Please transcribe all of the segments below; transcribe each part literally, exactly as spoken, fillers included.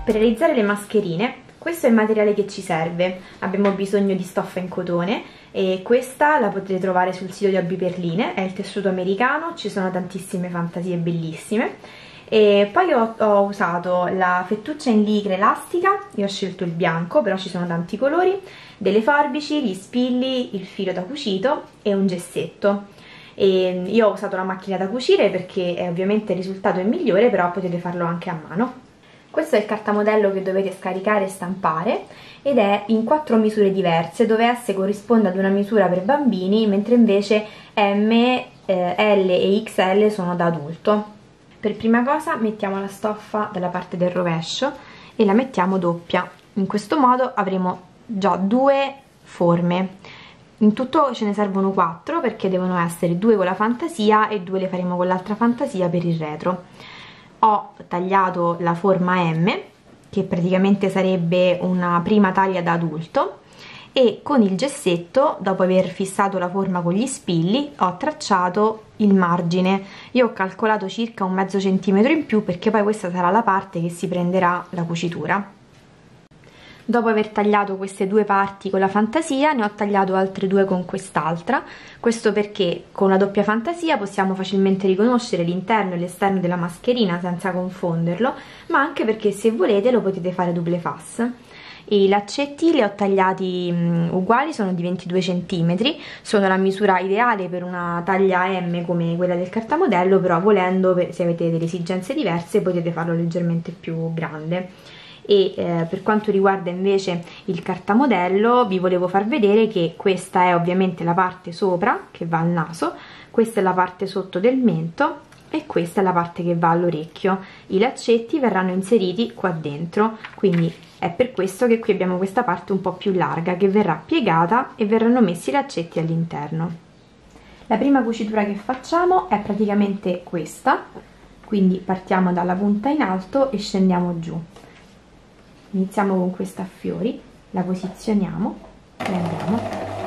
Per realizzare le mascherine, questo è il materiale che ci serve. Abbiamo bisogno di stoffa in cotone e questa la potete trovare sul sito di Hobby Perline, è il tessuto americano, ci sono tantissime fantasie bellissime. E poi ho, ho usato la fettuccia in licra elastica, io ho scelto il bianco, però ci sono tanti colori, delle forbici, gli spilli, il filo da cucito e un gessetto. E io ho usato la macchina da cucire perché eh, ovviamente il risultato è migliore, però potete farlo anche a mano. Questo è il cartamodello che dovete scaricare e stampare ed è in quattro misure diverse, dove S corrisponde ad una misura per bambini, mentre invece M, eh, L e X L sono da adulto. Per prima cosa mettiamo la stoffa dalla parte del rovescio e la mettiamo doppia. In questo modo avremo già due forme. In tutto ce ne servono quattro perché devono essere due con la fantasia e due le faremo con l'altra fantasia per il retro. Ho tagliato la forma M, che praticamente sarebbe una prima taglia da adulto, e con il gessetto, dopo aver fissato la forma con gli spilli, ho tracciato il margine. Io ho calcolato circa un mezzo centimetro in più perché poi questa sarà la parte che si prenderà la cucitura. Dopo aver tagliato queste due parti con la fantasia, ne ho tagliato altre due con quest'altra. Questo perché con la doppia fantasia possiamo facilmente riconoscere l'interno e l'esterno della mascherina senza confonderlo, ma anche perché se volete lo potete fare double face. I laccetti li ho tagliati um, uguali, sono di ventidue centimetri, sono la misura ideale per una taglia M come quella del cartamodello, però volendo, se avete delle esigenze diverse, potete farlo leggermente più grande. E eh, per quanto riguarda invece il cartamodello, vi volevo far vedere che questa è ovviamente la parte sopra che va al naso, questa è la parte sotto del mento e questa è la parte che va all'orecchio. I laccetti verranno inseriti qua dentro, quindi è per questo che qui abbiamo questa parte un po' più larga che verrà piegata e verranno messi i laccetti all'interno. La prima cucitura che facciamo è praticamente questa, quindi partiamo dalla punta in alto e scendiamo giù. Iniziamo con questa a fiori, la posizioniamo, prendiamo,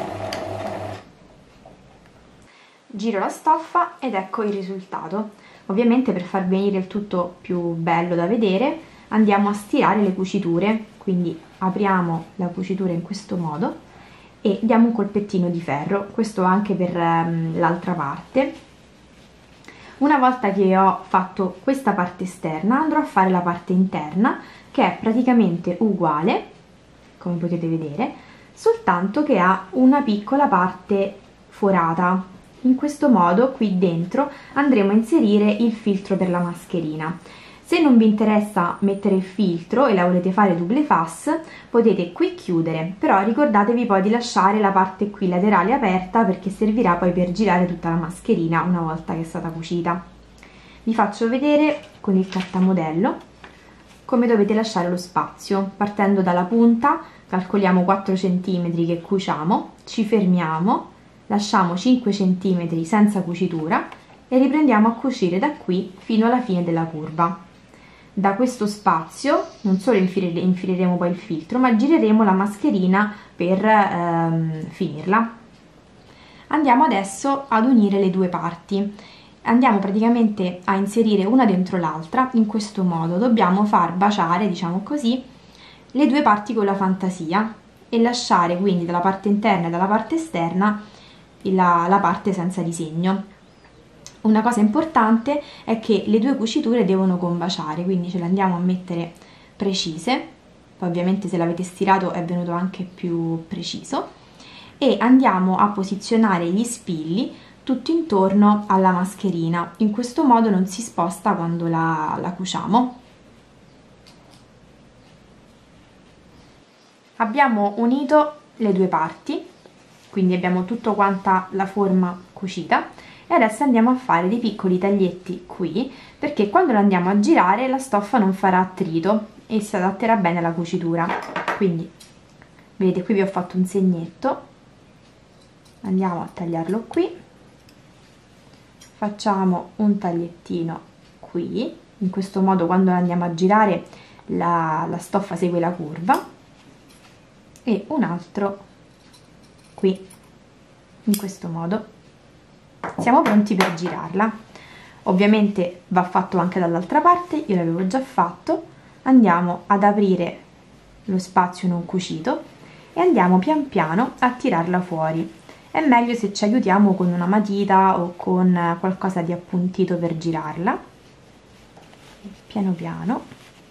giro la stoffa ed ecco il risultato. Ovviamente per far venire il tutto più bello da vedere andiamo a stirare le cuciture, quindi apriamo la cucitura in questo modo e diamo un colpettino di ferro, questo anche per um, l'altra parte. Una volta che ho fatto questa parte esterna andrò a fare la parte interna, che è praticamente uguale, come potete vedere, soltanto che ha una piccola parte forata. In questo modo qui dentro andremo a inserire il filtro per la mascherina. Se non vi interessa mettere il filtro e la volete fare double face, potete qui chiudere, però ricordatevi poi di lasciare la parte qui laterale aperta perché servirà poi per girare tutta la mascherina una volta che è stata cucita. Vi faccio vedere con il cartamodello come dovete lasciare lo spazio. Partendo dalla punta calcoliamo quattro centimetri che cuciamo, ci fermiamo, lasciamo cinque centimetri senza cucitura e riprendiamo a cucire da qui fino alla fine della curva. Da questo spazio non solo infilere, infileremo poi il filtro, ma gireremo la mascherina per ehm, finirla. Andiamo adesso ad unire le due parti. Andiamo praticamente a inserire una dentro l'altra in questo modo. Dobbiamo far baciare, diciamo così, le due parti con la fantasia e lasciare quindi dalla parte interna e dalla parte esterna la, la parte senza disegno. Una cosa importante è che le due cuciture devono combaciare, quindi ce le andiamo a mettere precise, poi ovviamente se l'avete stirato è venuto anche più preciso, e andiamo a posizionare gli spilli tutto intorno alla mascherina. In questo modo non si sposta quando la, la cuciamo. Abbiamo unito le due parti, quindi abbiamo tutta quanta la forma cucita e adesso andiamo a fare dei piccoli taglietti qui perché quando lo andiamo a girare la stoffa non farà attrito e si adatterà bene alla cucitura. Quindi vedete, qui vi ho fatto un segnetto, andiamo a tagliarlo qui, facciamo un tagliettino qui, in questo modo quando andiamo a girare la, la stoffa segue la curva, e un altro qui, in questo modo. Siamo pronti per girarla. Ovviamente va fatto anche dall'altra parte, io l'avevo già fatto, andiamo ad aprire lo spazio non cucito e andiamo pian piano a tirarla fuori. È meglio se ci aiutiamo con una matita o con qualcosa di appuntito per girarla, piano piano.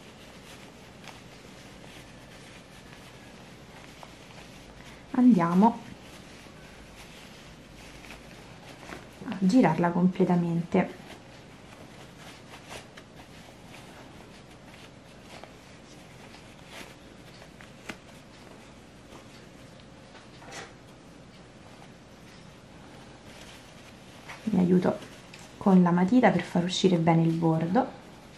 Andiamo a girarla completamente. Mi aiuto con la matita per far uscire bene il bordo.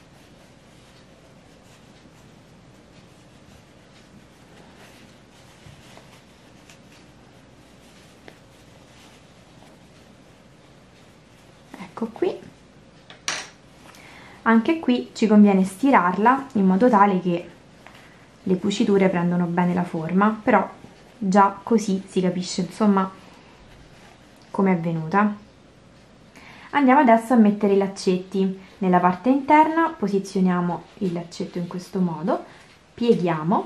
Ecco qui. Anche qui ci conviene stirarla in modo tale che le cuciture prendono bene la forma, però già così si capisce insomma come è venuta. Andiamo adesso a mettere i laccetti. Nella parte interna posizioniamo il laccetto in questo modo, pieghiamo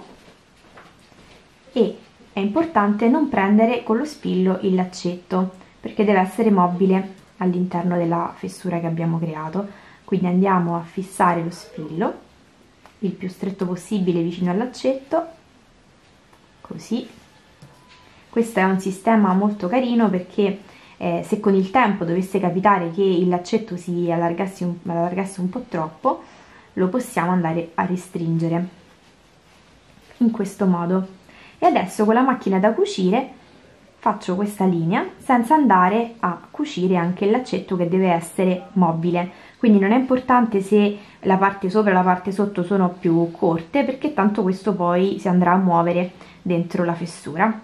e è importante non prendere con lo spillo il laccetto perché deve essere mobile all'interno della fessura che abbiamo creato. Quindi andiamo a fissare lo spillo il più stretto possibile vicino al laccetto, così. Questo è un sistema molto carino perché eh, se con il tempo dovesse capitare che il laccetto si allargasse un, allargasse un po' troppo, lo possiamo andare a restringere in questo modo. E adesso con la macchina da cucire faccio questa linea senza andare a cucire anche il laccetto che deve essere mobile. Quindi non è importante se la parte sopra e la parte sotto sono più corte perché tanto questo poi si andrà a muovere dentro la fessura.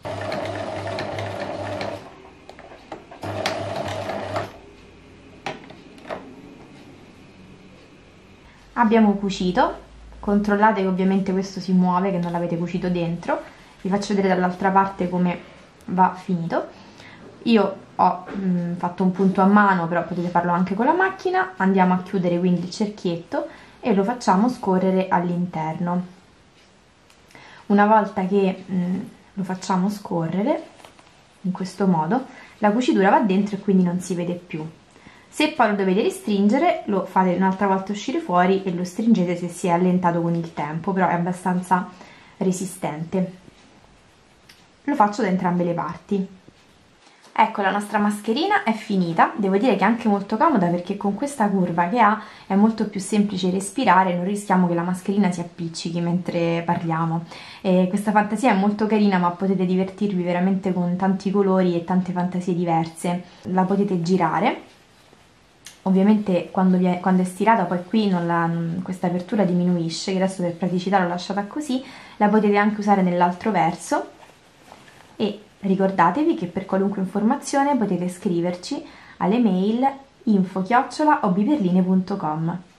Abbiamo cucito, controllate che ovviamente questo si muove, che non l'avete cucito dentro. Vi faccio vedere dall'altra parte come va finito. Io ho mh, fatto un punto a mano, però potete farlo anche con la macchina. Andiamo a chiudere quindi il cerchietto e lo facciamo scorrere all'interno. Una volta che mh, lo facciamo scorrere in questo modo, la cucitura va dentro e quindi non si vede più. Se poi lo dovete restringere, lo fate un'altra volta uscire fuori e lo stringete se si è allentato con il tempo, però è abbastanza resistente. Lo faccio da entrambe le parti. Ecco, la nostra mascherina è finita. Devo dire che è anche molto comoda perché con questa curva che ha è molto più semplice respirare, non rischiamo che la mascherina si appiccichi mentre parliamo. E questa fantasia è molto carina, ma potete divertirvi veramente con tanti colori e tante fantasie diverse. La potete girare. Ovviamente quando, vi è, quando è stirata poi qui non la, non, questa apertura diminuisce, che adesso per praticità l'ho lasciata così. La potete anche usare nell'altro verso e ricordatevi che per qualunque informazione potete scriverci alle mail info chiocciola hobbyperline punto com.